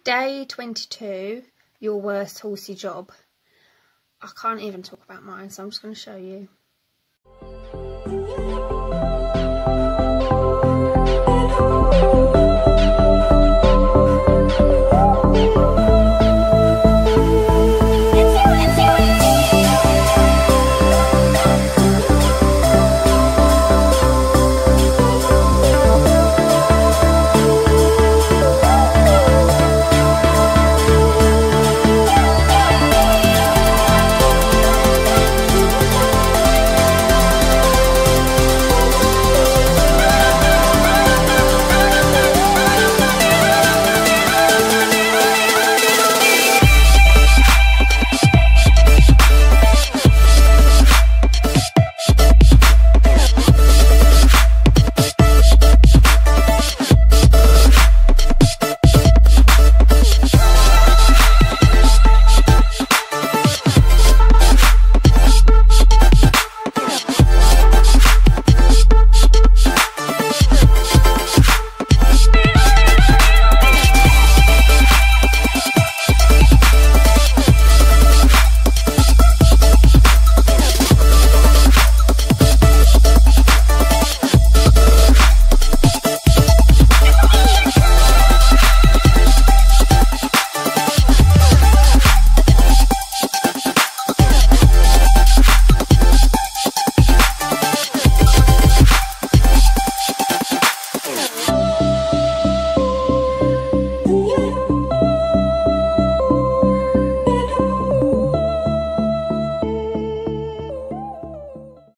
Day 22, your worst horsey job. I can't even talk about mine, so I'm just going to show you.